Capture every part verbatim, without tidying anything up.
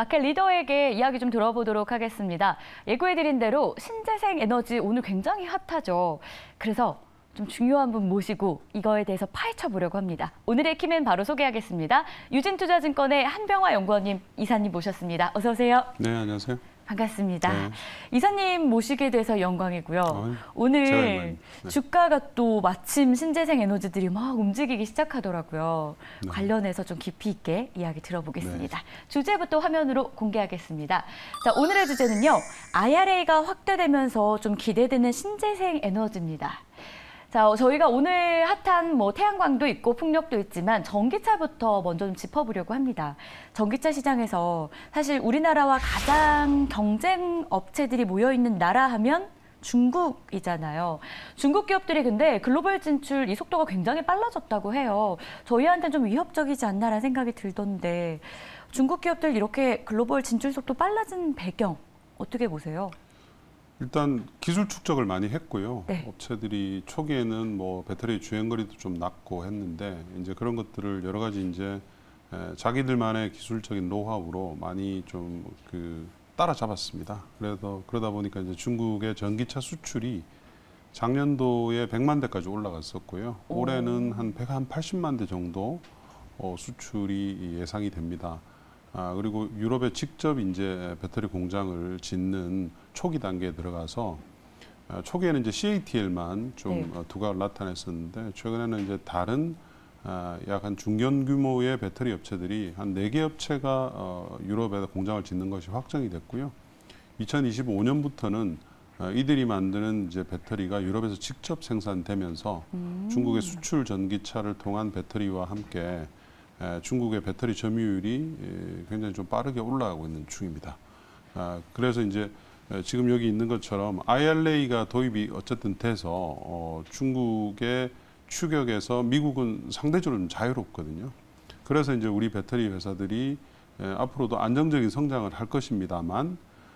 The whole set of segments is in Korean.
마켓 리더에게 이야기 좀 들어보도록 하겠습니다. 예고해드린 대로 신재생 에너지 오늘 굉장히 핫하죠. 그래서 좀 중요한 분 모시고 이거에 대해서 파헤쳐 보려고 합니다. 오늘의 키맨 바로 소개하겠습니다. 유진투자증권의 한병화 연구원님, 이사님 모셨습니다. 어서 오세요. 네, 안녕하세요. 반갑습니다. 네. 이사님 모시게 돼서 영광이고요. 어, 오늘 네. 주가가 또 마침 신재생 에너지들이 막 움직이기 시작하더라고요. 네. 관련해서 좀 깊이 있게 이야기 들어보겠습니다. 네. 주제부터 화면으로 공개하겠습니다. 자, 오늘의 주제는요. 아이알에이가 확대되면서 좀 기대되는 신재생 에너지입니다. 자, 저희가 오늘 핫한 뭐 태양광도 있고 풍력도 있지만 전기차부터 먼저 좀 짚어보려고 합니다. 전기차 시장에서 사실 우리나라와 가장 경쟁 업체들이 모여있는 나라 하면 중국이잖아요. 중국 기업들이 근데 글로벌 진출 이 속도가 굉장히 빨라졌다고 해요. 저희한테는 좀 위협적이지 않나라는 생각이 들던데 중국 기업들 이렇게 글로벌 진출 속도 빨라진 배경 어떻게 보세요? 일단 기술 축적을 많이 했고요. 네. 업체들이 초기에는 뭐 배터리 주행거리도 좀 낮고 했는데 이제 그런 것들을 여러 가지 이제 자기들만의 기술적인 노하우로 많이 좀 그 따라잡았습니다. 그래서 그러다 보니까 이제 중국의 전기차 수출이 작년도에 백만 대까지 올라갔었고요. 오. 올해는 한 백팔십만 대 정도 어, 수출이 예상이 됩니다. 아, 그리고 유럽에 직접 이제 배터리 공장을 짓는 초기 단계에 들어가서 아, 초기에는 이제 씨에이티엘만 좀 네. 어, 두각을 나타냈었는데 최근에는 이제 다른 아, 약 한 중견 규모의 배터리 업체들이 한 네 개 업체가 어, 유럽에 공장을 짓는 것이 확정이 됐고요. 이천이십오 년부터는 어, 이들이 만드는 이제 배터리가 유럽에서 직접 생산되면서 음. 중국의 수출 전기차를 통한 배터리와 함께 중국의 배터리 점유율이 굉장히 좀 빠르게 올라가고 있는 중입니다. 그래서 이제 지금 여기 있는 것처럼 아이알에이가 도입이 어쨌든 돼서 중국의 추격에서 미국은 상대적으로 좀 자유롭거든요. 그래서 이제 우리 배터리 회사들이 앞으로도 안정적인 성장을 할 것입니다만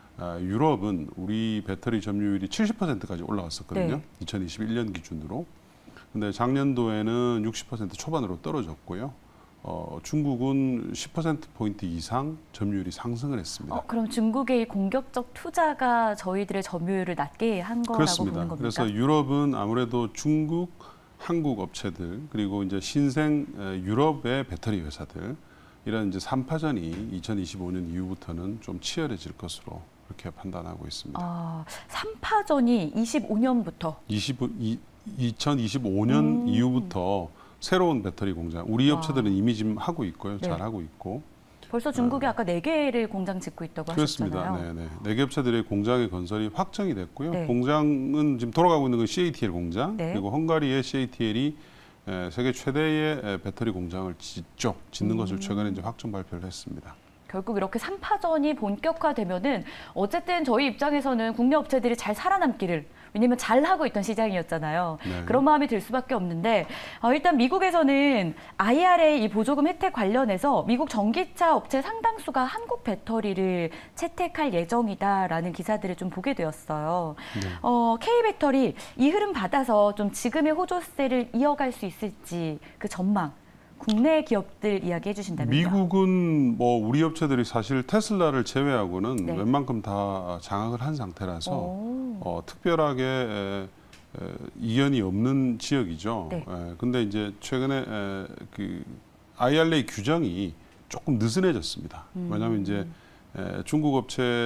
유럽은 우리 배터리 점유율이 칠십 퍼센트까지 올라갔었거든요. 네. 이천이십일 년 기준으로. 근데 작년도에는 육십 퍼센트 초반으로 떨어졌고요. 어, 중국은 십 퍼센트 포인트 이상 점유율이 상승을 했습니다. 어, 그럼 중국의 이 공격적 투자가 저희들의 점유율을 낮게 한 거라고 그렇습니다. 보는 겁니까? 그래서 유럽은 아무래도 중국, 한국 업체들 그리고 이제 신생 유럽의 배터리 회사들 이런 이제 삼파전이 이천이십오 년 이후부터는 좀 치열해질 것으로 그렇게 판단하고 있습니다. 아, 삼파전이 이십오 년부터 이십오, 이, 이천이십오 년 음. 이후부터 새로운 배터리 공장, 우리 와. 업체들은 이미 지금 하고 있고요. 네. 잘 하고 있고. 벌써 중국이 어. 아까 네 개를 공장 짓고 있다고 그렇습니다. 하셨잖아요. 네, 네. 네 개 업체들의 공장의 건설이 확정이 됐고요. 네. 공장은 지금 돌아가고 있는 건 씨에이티엘 공장, 네. 그리고 헝가리의 씨에이티엘이 세계 최대의 배터리 공장을 짓죠. 짓는 음. 것을 최근에 이제 확정 발표를 했습니다. 결국 이렇게 삼파전이 본격화되면은 어쨌든 저희 입장에서는 국내 업체들이 잘 살아남기를, 왜냐면 잘하고 있던 시장이었잖아요. 네. 그런 마음이 들 수밖에 없는데 어, 일단 미국에서는 아이알에이 이 보조금 혜택 관련해서 미국 전기차 업체 상당수가 한국 배터리를 채택할 예정이다라는 기사들을 좀 보게 되었어요. 네. 어, K배터리 이 흐름 받아서 좀 지금의 호조세를 이어갈 수 있을지 그 전망. 국내 기업들 이야기해 주신다면요. 미국은 뭐 우리 업체들이 사실 테슬라를 제외하고는 네. 웬만큼 다 장악을 한 상태라서 어, 특별하게 에, 에, 이견이 없는 지역이죠. 네. 에, 근데 이제 최근에 에, 그 아이알에이 규정이 조금 느슨해졌습니다. 음. 왜냐하면 이제 에, 중국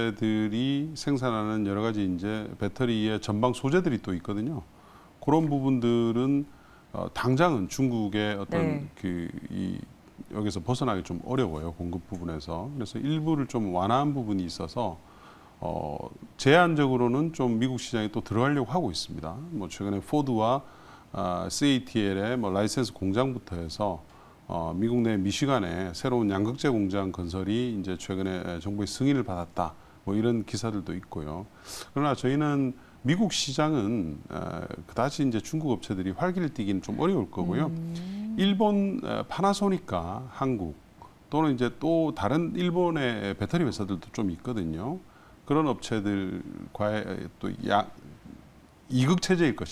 업체들이 생산하는 여러 가지 이제 배터리의 전방 소재들이 또 있거든요. 그런 부분들은 어, 당장은 중국의 어떤 네. 그 이 여기서 벗어나기 좀 어려워요, 공급 부분에서. 그래서 일부를 좀 완화한 부분이 있어서 어, 제한적으로는 좀 미국 시장에 또 들어가려고 하고 있습니다. 뭐 최근에 포드와 아, 씨에이티엘의 뭐 라이센스 공장부터 해서 어, 미국 내 미시간에 새로운 양극재 공장 건설이 이제 최근에 정부의 승인을 받았다. 뭐 이런 기사들도 있고요. 그러나 저희는 미국 시장은 어, 그다지 이제 중국 업체들이 활기를 띠기는 좀 어려울 거고요. 음. 일본 어, 파나소니카, 한국 또는 이제 또 다른 일본의 배터리 회사들도 좀 있거든요. 그런 업체들과의 또 야, 이극 체제일 것이다.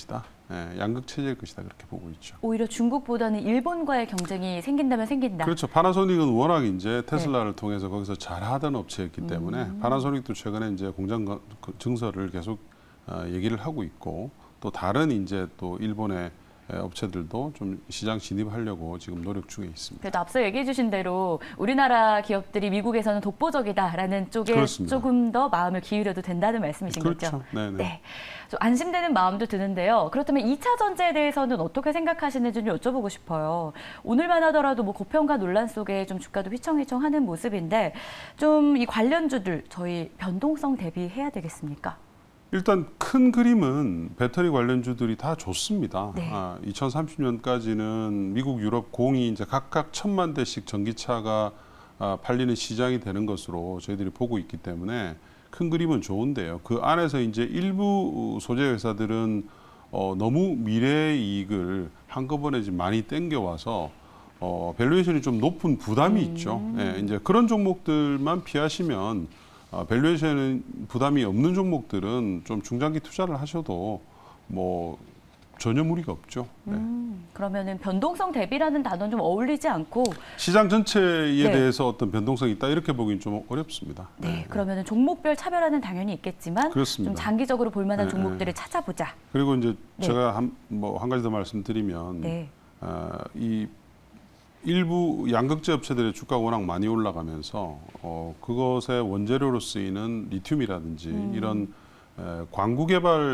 예, 양극 체제일 것이다 그렇게 보고 있죠. 오히려 중국보다는 일본과의 경쟁이 생긴다면 생긴다. 그렇죠. 파나소닉은 워낙 이제 테슬라를 네. 통해서 거기서 잘하던 업체였기 때문에 음. 파나소닉도 최근에 이제 공장 증설을 계속 어, 얘기를 하고 있고 또 다른 이제 또 일본의 업체들도 좀 시장 진입하려고 지금 노력 중에 있습니다. 그래도 앞서 얘기해 주신 대로 우리나라 기업들이 미국에서는 독보적이다라는 쪽에 그렇습니다. 조금 더 마음을 기울여도 된다는 말씀이신 그렇죠. 거죠? 네네. 네. 좀 안심되는 마음도 드는데요. 그렇다면 이 차 전지에 대해서는 어떻게 생각하시는지 좀 여쭤보고 싶어요. 오늘만 하더라도 뭐 고평가 논란 속에 좀 주가도 휘청휘청하는 모습인데 좀 이 관련주들 저희 변동성 대비해야 되겠습니까? 일단 큰 그림은 배터리 관련주들이 다 좋습니다. 네. 아, 이천삼십 년까지는 미국, 유럽 공이 이제 각각 천만 대씩 전기차가 아, 팔리는 시장이 되는 것으로 저희들이 보고 있기 때문에 큰 그림은 좋은데요. 그 안에서 이제 일부 소재 회사들은 어, 너무 미래 이익을 한꺼번에 지금 많이 땡겨와서 어, 밸류에이션이 좀 높은 부담이 음. 있죠. 예, 이제 그런 종목들만 피하시면 어, 밸류에이션은 부담이 없는 종목들은 좀 중장기 투자를 하셔도 뭐 전혀 무리가 없죠. 네. 음, 그러면은 변동성 대비라는 단어는 좀 어울리지 않고 시장 전체에 네. 대해서 어떤 변동성이 있다 이렇게 보기는 좀 어렵습니다. 네, 네. 그러면은 종목별 차별화는 당연히 있겠지만 그렇습니다. 좀 장기적으로 볼 만한 네, 종목들을 네. 찾아보자. 그리고 이제 네. 제가 한 뭐 한 가지 더 말씀드리면 네. 어, 이 일부 양극재 업체들의 주가가 워낙 많이 올라가면서 어, 그것의 원재료로 쓰이는 리튬이라든지 음. 이런 에, 광구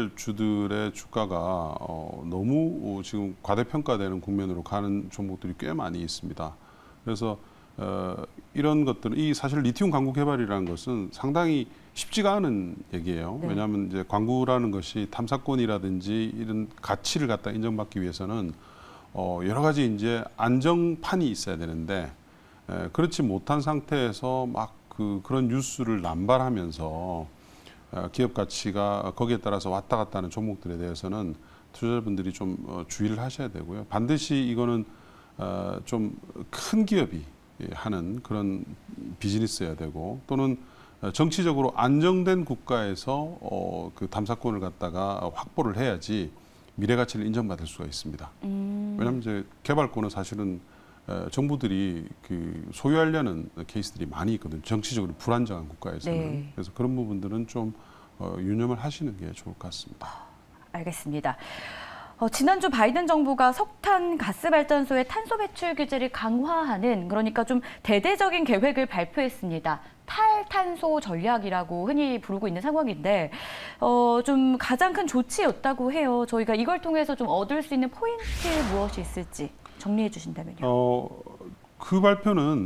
개발주들의 주가가 어, 너무 지금 과대평가되는 국면으로 가는 종목들이 꽤 많이 있습니다. 그래서 어, 이런 것들은 이 사실 리튬 광구 개발이라는 것은 상당히 쉽지가 않은 얘기예요. 네. 왜냐하면 이제 광구라는 것이 탐사권이라든지 이런 가치를 갖다 인정받기 위해서는 어, 여러 가지 이제 안정판이 있어야 되는데 에, 그렇지 못한 상태에서 막 그 그런 뉴스를 남발하면서 어, 기업 가치가 거기에 따라서 왔다 갔다 하는 종목들에 대해서는 투자자분들이 좀 어, 주의를 하셔야 되고요. 반드시 이거는 어, 좀 큰 기업이 하는 그런 비즈니스여야 되고 또는 정치적으로 안정된 국가에서 어, 그 탐사권을 갖다가 확보를 해야지 미래 가치를 인정받을 수가 있습니다. 음. 왜냐하면 이제 개발권은 사실은 에, 정부들이 그 소유하려는 케이스들이 많이 있거든요. 정치적으로 불안정한 국가에서는. 네. 그래서 그런 부분들은 좀 어, 유념을 하시는 게 좋을 것 같습니다. 알겠습니다. 어, 지난주 바이든 정부가 석탄 가스 발전소의 탄소 배출 규제를 강화하는 그러니까 좀 대대적인 계획을 발표했습니다. 탈탄소 전략이라고 흔히 부르고 있는 상황인데 어, 좀 가장 큰 조치였다고 해요. 저희가 이걸 통해서 좀 얻을 수 있는 포인트 무엇이 있을지 정리해 주신다면요. 어, 그 발표는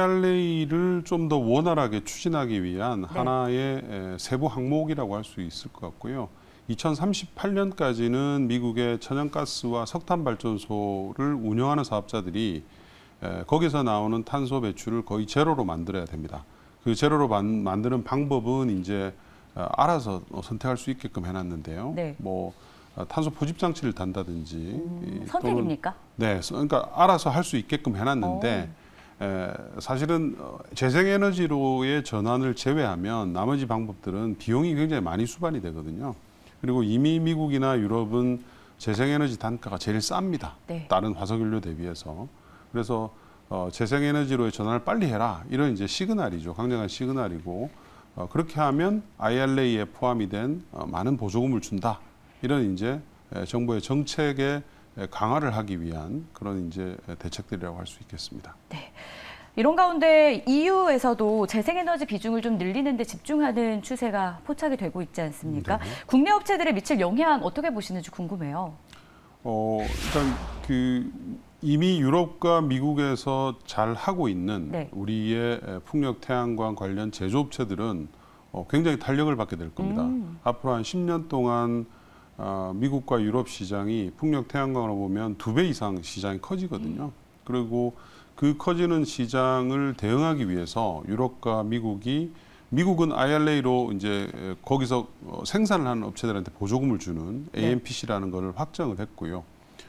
아이알에이를 좀 더 원활하게 추진하기 위한 네. 하나의 에, 세부 항목이라고 할 수 있을 것 같고요. 이천삼십팔 년까지는 미국의 천연가스와 석탄 발전소를 운영하는 사업자들이 에, 거기서 나오는 탄소 배출을 거의 제로로 만들어야 됩니다. 그 제로로 만, 만드는 방법은 이제 어, 알아서 선택할 수 있게끔 해놨는데요. 네. 뭐 어, 탄소 포집 장치를 단다든지 음, 이, 선택입니까? 또는, 네, 그러니까 알아서 할 수 있게끔 해놨는데 에, 사실은 어, 재생에너지로의 전환을 제외하면 나머지 방법들은 비용이 굉장히 많이 수반이 되거든요. 그리고 이미 미국이나 유럽은 재생에너지 단가가 제일 쌉니다. 네. 다른 화석연료 대비해서. 그래서 어, 재생에너지로의 전환을 빨리 해라. 이런 이제 시그널이죠. 강력한 시그널이고 어, 그렇게 하면 아이알에이에 포함이 된 어, 많은 보조금을 준다. 이런 이제 에, 정부의 정책에 에, 강화를 하기 위한 그런 이제 대책들이라고 할 수 있겠습니다. 네. 이런 가운데 이유에서도 재생에너지 비중을 좀 늘리는 데 집중하는 추세가 포착이 되고 있지 않습니까? 네. 국내 업체들에 미칠 영향 어떻게 보시는지 궁금해요. 어, 일단 그 이미 유럽과 미국에서 잘 하고 있는 네. 우리의 풍력 태양광 관련 제조업체들은 어, 굉장히 탄력을 받게 될 겁니다. 음. 앞으로 한 십 년 동안 어, 미국과 유럽 시장이 풍력 태양광으로 보면 두 배 이상 시장이 커지거든요. 음. 그리고 그 커지는 시장을 대응하기 위해서 유럽과 미국이 미국은 아이알에이로 이제 거기서 생산을 하는 업체들한테 보조금을 주는 네. 에이엠피씨라는 것을 확정을 했고요.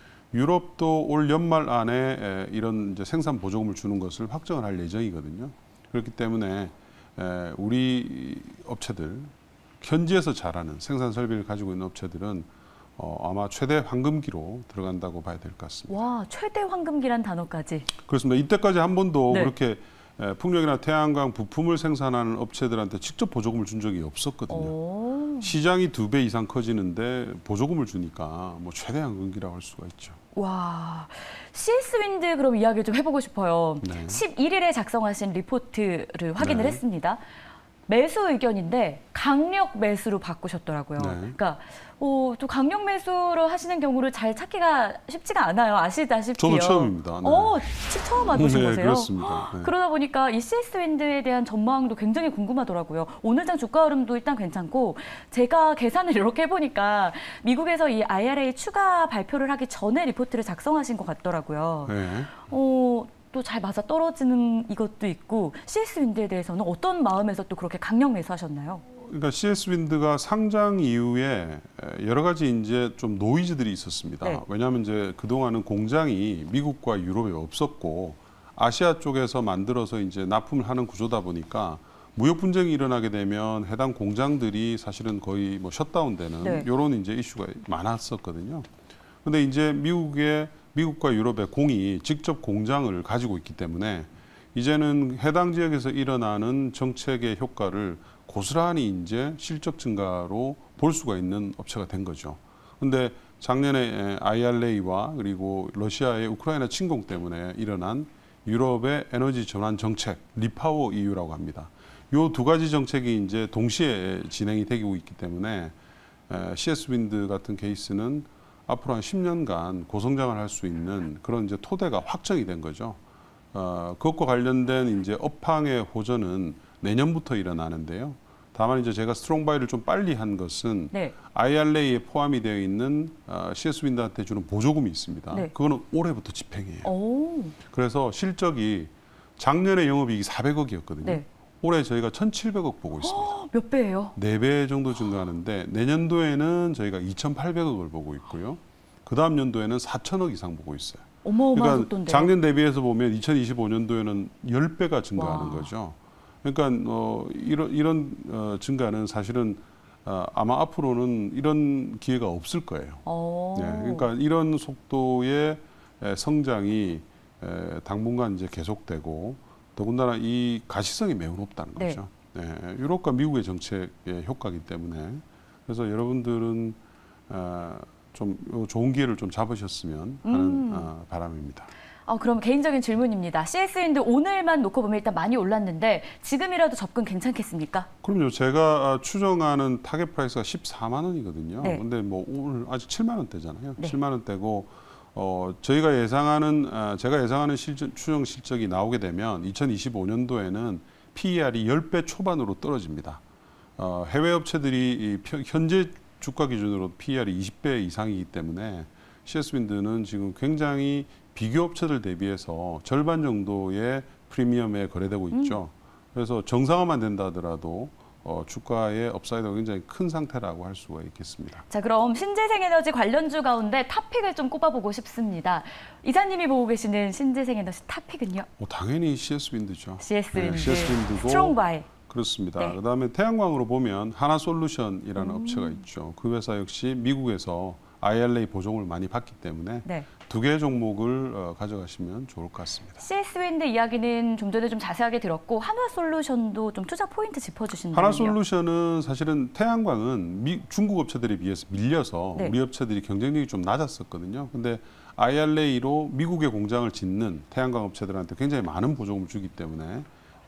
유럽도 올 연말 안에 이런 이제 생산 보조금을 주는 것을 확정을 할 예정이거든요. 그렇기 때문에 우리 업체들 현지에서 잘하는 생산 설비를 가지고 있는 업체들은 어, 아마 최대 황금기로 들어간다고 봐야 될 것 같습니다. 와, 최대 황금기란 단어까지. 그렇습니다. 이때까지 한 번도 네. 그렇게 에, 풍력이나 태양광 부품을 생산하는 업체들한테 직접 보조금을 준 적이 없었거든요. 오. 시장이 두 배 이상 커지는데 보조금을 주니까 뭐 최대 황금기라고 할 수가 있죠. 와, 씨에스윈드 그럼 이야기 좀 해보고 싶어요. 네. 십일 일에 작성하신 리포트를 확인을 네. 했습니다. 매수 의견인데 강력 매수로 바꾸셨더라고요. 네. 그러니까 어, 또 강력 매수로 하시는 경우를 잘 찾기가 쉽지가 않아요. 아시다시피요. 저도 처음입니다. 네. 어, 처음 와보신 네, 거세요? 그렇습니다. 네. 그러다 보니까 이 씨에스윈드에 대한 전망도 굉장히 궁금하더라고요. 오늘장 주가 흐름도 일단 괜찮고 제가 계산을 이렇게 해보니까 미국에서 이 아이알에이 추가 발표를 하기 전에 리포트를 작성하신 것 같더라고요. 네. 어, 또 잘 맞아 떨어지는 이것도 있고 씨에스윈드에 대해서는 어떤 마음에서 또 그렇게 강력 매수하셨나요? 그러니까 씨에스윈드가 상장 이후에 여러 가지 이제 좀 노이즈들이 있었습니다. 네. 왜냐하면 이제 그 동안은 공장이 미국과 유럽에 없었고 아시아 쪽에서 만들어서 이제 납품을 하는 구조다 보니까 무역 분쟁이 일어나게 되면 해당 공장들이 사실은 거의 뭐 셧다운되는 네. 이런 이제 이슈가 많았었거든요. 근데 이제 미국의 미국과 유럽의 공이 직접 공장을 가지고 있기 때문에 이제는 해당 지역에서 일어나는 정책의 효과를 고스란히 이제 실적 증가로 볼 수가 있는 업체가 된 거죠. 근데 작년에 아이알에이와 그리고 러시아의 우크라이나 침공 때문에 일어난 유럽의 에너지 전환 정책, 리파워 이유라고 합니다. 이 두 가지 정책이 이제 동시에 진행이 되고 있기 때문에 씨에스윈드 같은 케이스는 앞으로 한 십 년간 고성장을 할 수 있는 그런 이제 토대가 확정이 된 거죠. 어, 그것과 관련된 이제 업황의 호전은 내년부터 일어나는데요. 다만 이제 제가 스트롱바이를 좀 빨리 한 것은 네. 아이알에이에 포함이 되어 있는 어, 씨에스윈드한테 주는 보조금이 있습니다. 네. 그거는 올해부터 집행이에요. 오. 그래서 실적이 작년에 영업이익이 사백억이었거든요. 네. 올해 저희가 천칠백억 보고 있습니다. 몇 배예요? 네 배 정도 증가하는데 내년도에는 저희가 이천팔백억을 보고 있고요. 그 다음 연도에는 사천억 이상 보고 있어요. 어마어마한 그러니까 속도인데요. 작년 대비해서 보면 이천이십오 년도에는 십 배가 증가하는 와. 거죠. 그러니까 어, 이런, 이런 어, 증가는 사실은 어, 아마 앞으로는 이런 기회가 없을 거예요. 오. 네, 그러니까 이런 속도의 에, 성장이 에, 당분간 이제 계속되고 더군다나 이 가시성이 매우 높다는 네. 거죠. 네, 유럽과 미국의 정책의 효과이기 때문에 그래서 여러분들은 어, 좀 좋은 기회를 좀 잡으셨으면 하는 음. 어, 바람입니다. 어, 그럼 개인적인 질문입니다. 씨에스윈드 오늘만 놓고 보면 일단 많이 올랐는데 지금이라도 접근 괜찮겠습니까? 그럼요. 제가 추정하는 타겟 프라이스가 십사만 원이거든요. 네. 근데 뭐 오늘 아직 칠만 원대잖아요. 네. 칠만 원대고 어, 저희가 예상하는 아, 제가 예상하는 실적, 추정 실적이 나오게 되면 이천이십오 년도에는 피이알이 십 배 초반으로 떨어집니다. 어, 해외 업체들이 이 표, 현재 주가 기준으로 피이알이 이십 배 이상이기 때문에 씨에스윈드는 지금 굉장히 비교 업체들 대비해서 절반 정도의 프리미엄에 거래되고 있죠. 음. 그래서 정상화만 된다 하더라도 어, 주가의 업사이드가 굉장히 큰 상태라고 할 수가 있겠습니다. 자, 그럼 신재생에너지 관련주 가운데 탑픽을 좀 꼽아보고 싶습니다. 이사님이 보고 계시는 신재생에너지 탑픽은요? 어, 당연히 씨에스윈드죠. 씨에스윈드, 네, 씨에스윈드고 스트롱바이. 그렇습니다. 네. 그다음에 태양광으로 보면 하나솔루션이라는 음. 업체가 있죠. 그 회사 역시 미국에서 아이알에이 보조금을 많이 받기 때문에 네. 두 개의 종목을 어, 가져가시면 좋을 것 같습니다. 씨에스윈드 이야기는 좀 전에 좀 자세하게 들었고 한화솔루션도 좀 투자 포인트 짚어주신다면요. 하나솔루션은 사실은 태양광은 미, 중국 업체들에 비해서 밀려서 네. 우리 업체들이 경쟁력이 좀 낮았었거든요. 근데 아이알에이로 미국의 공장을 짓는 태양광 업체들한테 굉장히 많은 보조금을 주기 때문에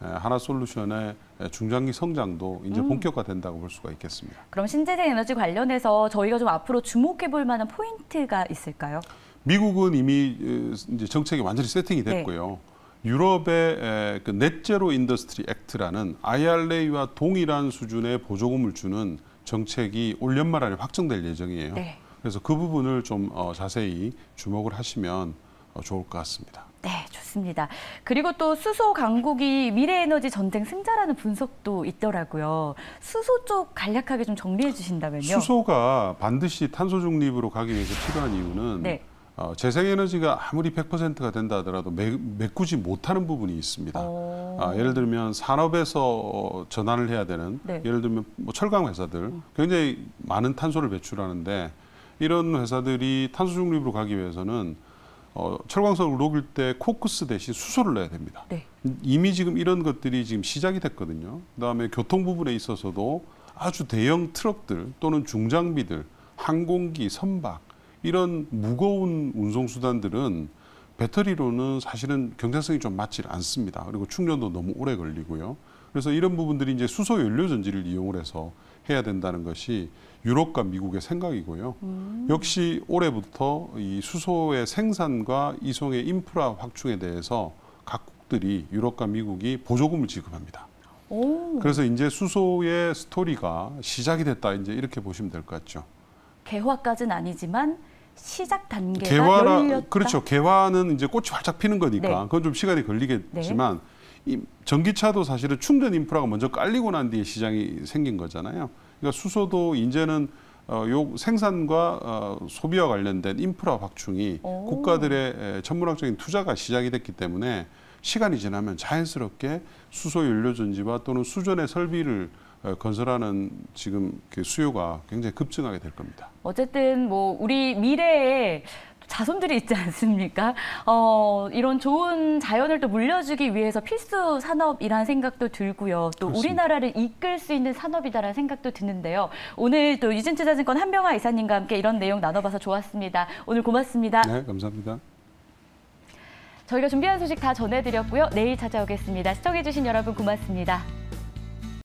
하나솔루션의 중장기 성장도 이제 음. 본격화된다고 볼 수가 있겠습니다. 그럼 신재생에너지 관련해서 저희가 좀 앞으로 주목해 볼 만한 포인트가 있을까요? 미국은 이미 이제 정책이 완전히 세팅이 됐고요. 네. 유럽의 그 넷제로 인더스트리 액트라는 아이알에이와 동일한 수준의 보조금을 주는 정책이 올 연말 안에 확정될 예정이에요. 네. 그래서 그 부분을 좀 자세히 주목을 하시면 좋을 것 같습니다. 네, 좋습니다. 그리고 또 수소 강국이 미래에너지 전쟁 승자라는 분석도 있더라고요. 수소 쪽 간략하게 좀 정리해 주신다면요. 수소가 반드시 탄소 중립으로 가기 위해서 필요한 이유는 네. 어, 재생에너지가 아무리 백 퍼센트가 된다 하더라도 매, 메꾸지 못하는 부분이 있습니다. 아, 예를 들면 산업에서 전환을 해야 되는 네. 예를 들면 뭐 철강 회사들 굉장히 많은 탄소를 배출하는데 이런 회사들이 탄소 중립으로 가기 위해서는 어, 철광석을 녹일 때 코크스 대신 수소를 넣어야 됩니다. 네. 이미 지금 이런 것들이 지금 시작이 됐거든요. 그다음에 교통 부분에 있어서도 아주 대형 트럭들 또는 중장비들, 항공기, 선박 이런 무거운 운송 수단들은 배터리로는 사실은 경제성이 좀 맞지 않습니다. 그리고 충전도 너무 오래 걸리고요. 그래서 이런 부분들이 이제 수소 연료 전지를 이용을 해서 해야 된다는 것이 유럽과 미국의 생각이고요. 음. 역시 올해부터 이 수소의 생산과 이송의 인프라 확충에 대해서 각국들이 유럽과 미국이 보조금을 지급합니다. 오. 그래서 이제 수소의 스토리가 시작이 됐다, 이제 이렇게 보시면 될 것 같죠. 개화까지는 아니지만 시작 단계가 개화라, 열렸다. 그렇죠. 개화는 이제 꽃이 활짝 피는 거니까 네. 그건 좀 시간이 걸리겠지만 네. 이 전기차도 사실은 충전 인프라가 먼저 깔리고 난 뒤에 시장이 생긴 거잖아요. 그러니까 수소도 이제는 어, 요 생산과 어, 소비와 관련된 인프라 확충이 오. 국가들의 천문학적인 투자가 시작이 됐기 때문에 시간이 지나면 자연스럽게 수소 연료 전지와 또는 수전의 설비를 건설하는 지금 그 수요가 굉장히 급증하게 될 겁니다. 어쨌든 뭐 우리 미래에 자손들이 있지 않습니까? 어, 이런 좋은 자연을 또 물려주기 위해서 필수 산업이라는 생각도 들고요. 또 그렇습니다. 우리나라를 이끌 수 있는 산업이다라는 생각도 드는데요. 오늘 또 유진투자증권 한병화 이사님과 함께 이런 내용 나눠봐서 좋았습니다. 오늘 고맙습니다. 네, 감사합니다. 저희가 준비한 소식 다 전해드렸고요. 내일 찾아오겠습니다. 시청해주신 여러분 고맙습니다.